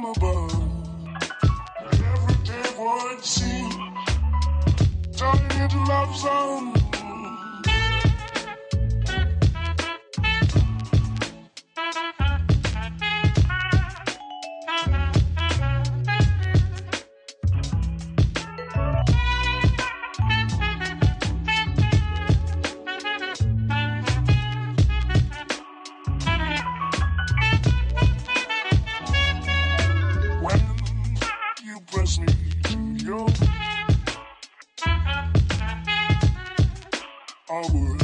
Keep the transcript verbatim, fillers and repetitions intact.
from above. Every day would seem turning into love song. Press me to your I would